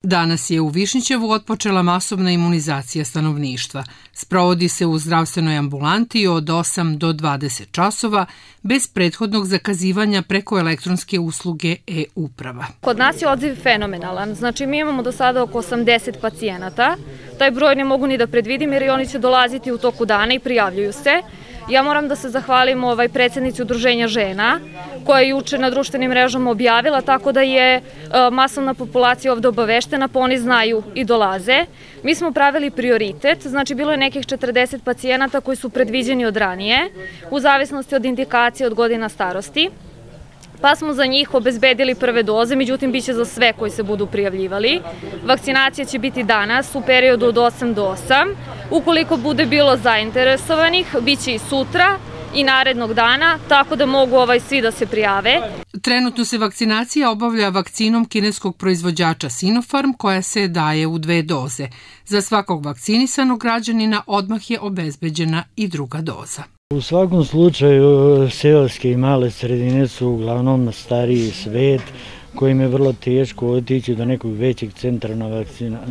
Danas je u Višnjićevu otpočela masovna imunizacija stanovništva. Sprovodi se u zdravstvenoj ambulanti od 8 do 20 časova bez prethodnog zakazivanja preko elektronske usluge e-uprava. Kod nas je odziv fenomenalan. Znači mi imamo do sada oko 80 pacijenata. Taj broj ne mogu ni da predvidim jer oni će dolaziti u toku dana i prijavljuju se. Ja moram da se zahvalim predsjednici Udruženja žena koja je juče na društvenim mrežama objavila, tako da je masovna populacija ovde obaveštena, pa oni znaju i dolaze. Mi smo pravili prioritet, znači bilo je nekih 40 pacijenata koji su predviđeni od ranije, u zavisnosti od indikacije od godina starosti. Pa smo za njih obezbedili prve doze, međutim biće za sve koji se budu prijavljivali. Vakcinacija će biti danas u periodu od 8 do 8. Ukoliko bude bilo zainteresovanih, biće i sutra i narednog dana, tako da mogu svi da se prijave. Trenutno se vakcinacija obavlja vakcinom kineskog proizvođača Sinopharm koja se daje u 2 doze. Za svakog vakcinisanog građanina odmah je obezbeđena i druga doza. U svakom slučaju seoske i male sredine su uglavnom stariji svet kojim je vrlo teško otići do nekog većeg centra na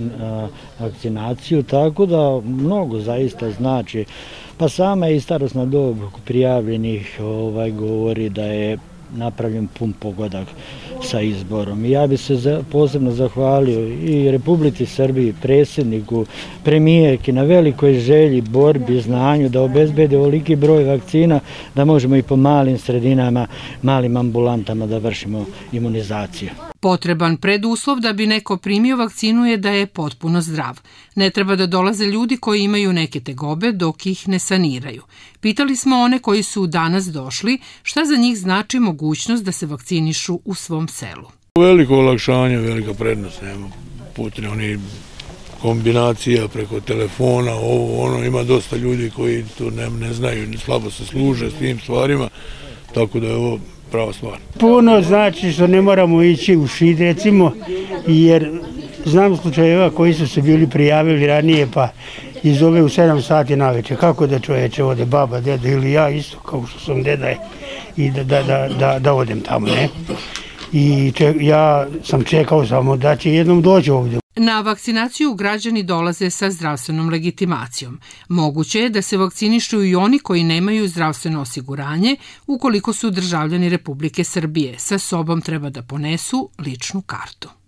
vakcinaciju, tako da mnogo zaista znači. Pa sama i starosna dob prijavljenih govori da je napravljen pun pogodak sa izborom. Ja bi se posebno zahvalio i Republici Srbiji, predsjedniku, premijerki na velikoj želji, borbi, znanju da obezbede ovoliki broj vakcina da možemo i po malim sredinama, malim ambulantama da vršimo imunizaciju. Potreban preduslov da bi neko primio vakcinu je da je potpuno zdrav. Ne treba da dolaze ljudi koji imaju neke tegobe dok ih ne saniraju. Pitali smo one koji su danas došli šta za njih znači mogućnost da se vakcinišu u svom selu. Veliko olakšanje, velika prednost. Putem onih kombinacija preko telefona, ima dosta ljudi koji to ne znaju, slabo se služe s tim stvarima, tako da je ovo prava stvar. Puno znači što ne moramo ići u Šid, recimo, jer znam slučajeva koji su se bili prijavili ranije, pa izove u 7 sati naveče. Kako da čovječe ode baba, deda ili ja isto, kao što sam deda i da odem tamo, ne? I ja sam čekao samo da će jednom doći ovdje. Na vakcinaciju građani dolaze sa zdravstvenom legitimacijom. Moguće je da se vakcinišu i oni koji nemaju zdravstveno osiguranje ukoliko su državljani Republike Srbije. Sa sobom treba da ponesu ličnu kartu.